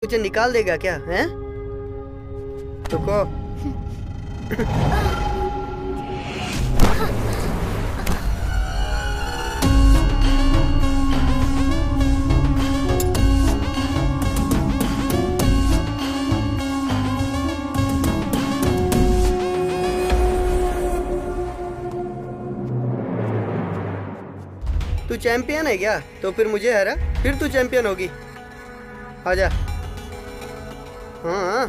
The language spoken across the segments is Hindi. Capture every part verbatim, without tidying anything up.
मुझे निकाल देगा क्या? हैं? रुको। तू चैंपियन है क्या? तो फिर मुझे हरा, फिर तू चैंपियन होगी। आजा। हाँ।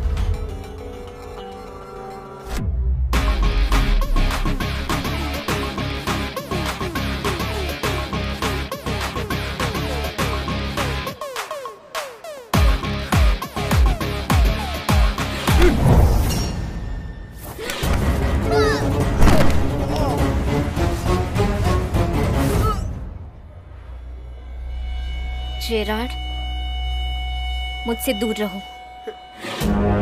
जेरार्ड, मुझसे दूर रहो।